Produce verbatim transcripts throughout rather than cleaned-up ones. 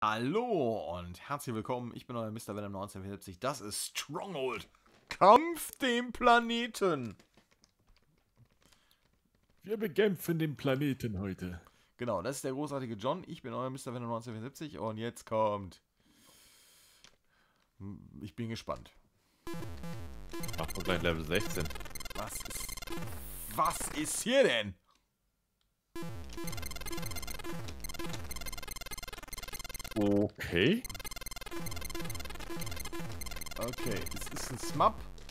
Hallo und herzlich willkommen, ich bin euer Mister Venom neunzehnhundertvierundsiebzig, das ist Stronghold, Kampf dem Planeten. Wir bekämpfen den Planeten heute. Genau, das ist der großartige John, ich bin euer Mister Venom neunzehnhundertvierundsiebzig und jetzt kommt... Ich bin gespannt. Machen wir gleich Level sechzehn. Was ist... Was ist hier denn? Okay. Okay, es ist ein Smap.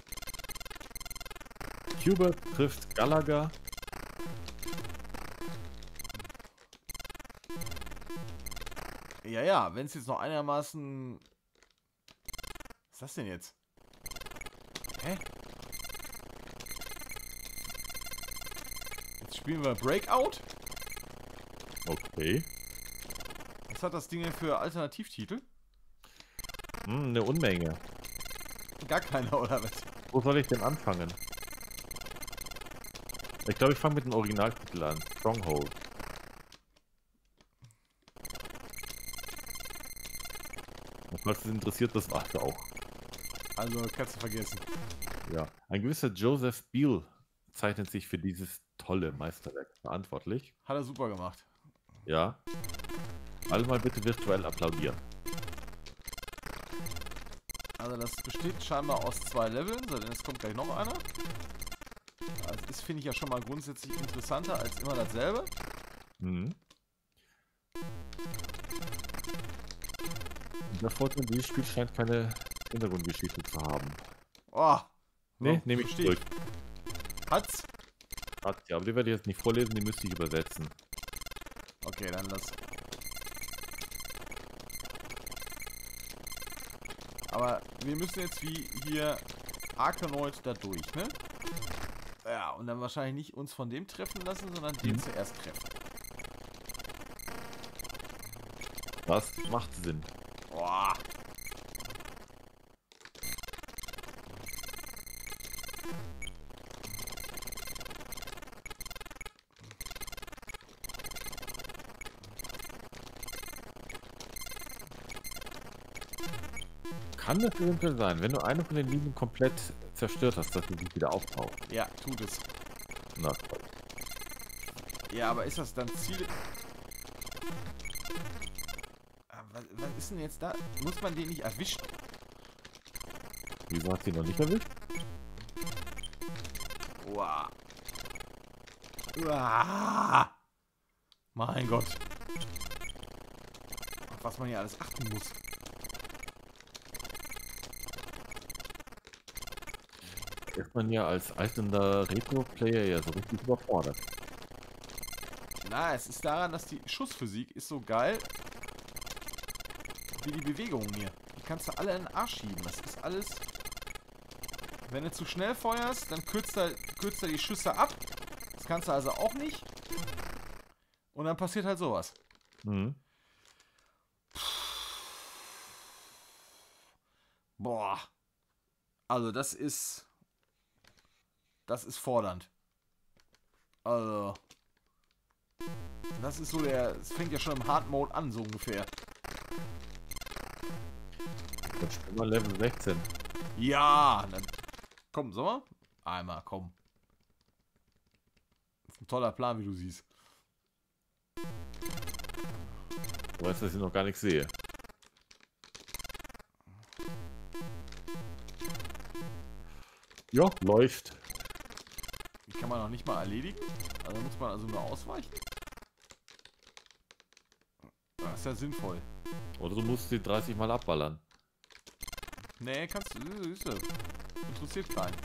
Hubert trifft Gallagher. Ja, ja, wenn es jetzt noch einigermaßen... Was ist das denn jetzt? Hä? Jetzt spielen wir Breakout? Okay. Was hat das Ding denn für Alternativtitel? Hm, eine Unmenge. Gar keiner, oder was? Wo soll ich denn anfangen? Ich glaube, ich fange mit dem Originaltitel an. Stronghold. Und falls es interessiert, das war's auch. Also, kannst du vergessen. Ja. Ein gewisser Joseph Beale zeichnet sich für dieses tolle Meisterwerk verantwortlich. Hat er super gemacht. Ja. Alle mal bitte virtuell applaudieren. Also das besteht scheinbar aus zwei Leveln, so, denn es kommt gleich noch einer. Also das finde ich ja schon mal grundsätzlich interessanter als immer dasselbe. Mhm. Und der Vorteil, dieses Spiel scheint keine Hintergrundgeschichte zu haben. Oh. Ne, So, nehme ich verstehe zurück. Hat's? Hat ja, aber die werde ich jetzt nicht vorlesen, die müsste ich übersetzen. Okay, dann lass. Aber wir müssen jetzt wie hier Arkanoid da durch, ne? Ja, und dann wahrscheinlich nicht uns von dem treffen lassen, sondern den Mhm. zuerst treffen. Das macht Sinn. Boah. Kann das eventuell sein, wenn du eine von den Linien komplett zerstört hast, dass sie sich wieder auftaucht? Ja, tut es. Na toll. Ja, aber ist das dann Ziel... Ah, Was, was ist denn jetzt da? Muss man den nicht erwischen? Wieso hat sie noch nicht erwischt? Uah. Uah. Mein Gott. Auf was man hier alles achten muss. Ist man ja als eisender Retro-Player ja so richtig überfordert. Na, es ist daran, dass die Schussphysik ist so geil wie die Bewegungen hier. Die kannst du alle in den Arsch schieben. Das ist alles... Wenn du zu schnell feuerst, dann kürzt er, kürzt er die Schüsse ab. Das kannst du also auch nicht. Und dann passiert halt sowas. Mhm. Boah. Also das ist... Das ist fordernd. Also... Das ist so der... Es fängt ja schon im Hard Mode an, so ungefähr. Dann spielen wir Level sechzehn. Ja! Dann, komm, sollen wir? Einmal, komm. Das ist ein toller Plan, wie du siehst. Du weißt, dass ich noch gar nichts sehe. Ja, läuft. Die kann man noch nicht mal erledigen. Also muss man also nur ausweichen. Das ist ja sinnvoll. Oder du musst sie dreißig Mal abballern. Nee, kannst du. Siehst du. Interessiert keinen.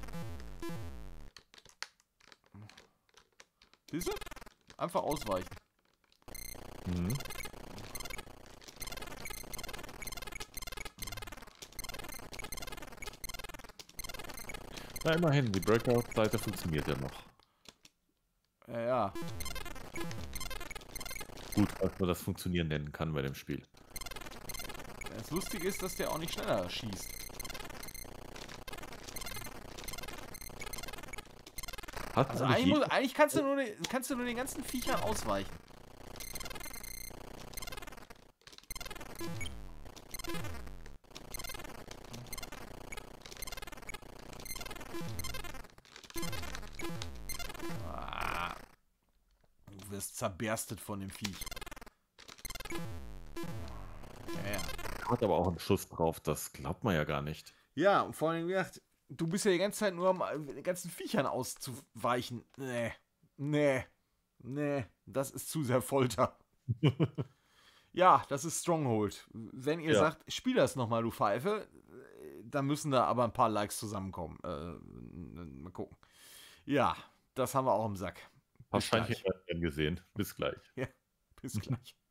Siehst du? Einfach ausweichen. Mhm. Na immerhin, die Breakout-Seite funktioniert ja noch. Ja, ja. Gut, dass man das Funktionieren nennen kann bei dem Spiel. Das Lustige ist, dass der auch nicht schneller schießt. Hat Also eigentlich eigentlich, muss, jeder- eigentlich kannst, du nur, den- kannst du nur den ganzen Viechern ausweichen. Ah, du wirst zerberstet von dem Viech. Ja, ja. Hat aber auch einen Schuss drauf, das glaubt man ja gar nicht. Ja, und vor allem, wie gesagt, du bist ja die ganze Zeit nur am den ganzen Viechern auszuweichen. Nee, nee, nee, das ist zu sehr Folter. Ja, das ist Stronghold. Wenn ihr Ja. sagt, spiel das nochmal, du Pfeife, dann müssen da aber ein paar Likes zusammenkommen. Äh, mal gucken. Ja, das haben wir auch im Sack. Bis Wahrscheinlich gleich. gern gesehen. Bis gleich. Ja, bis gleich.